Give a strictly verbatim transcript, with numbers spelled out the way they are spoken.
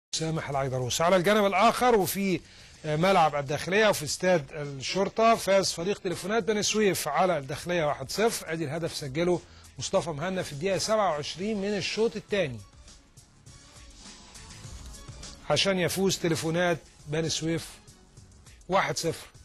سامح العيدروس. على الجانب الآخر وفي ملعب الداخلية وفي استاد الشرطة فاز فريق تليفونات بني سويف على الداخلية واحد صفر. ادي الهدف سجله مصطفى مهنا في الدقيقة سبعة وعشرين من الشوط الثاني عشان يفوز تليفونات بني سويف واحد صفر.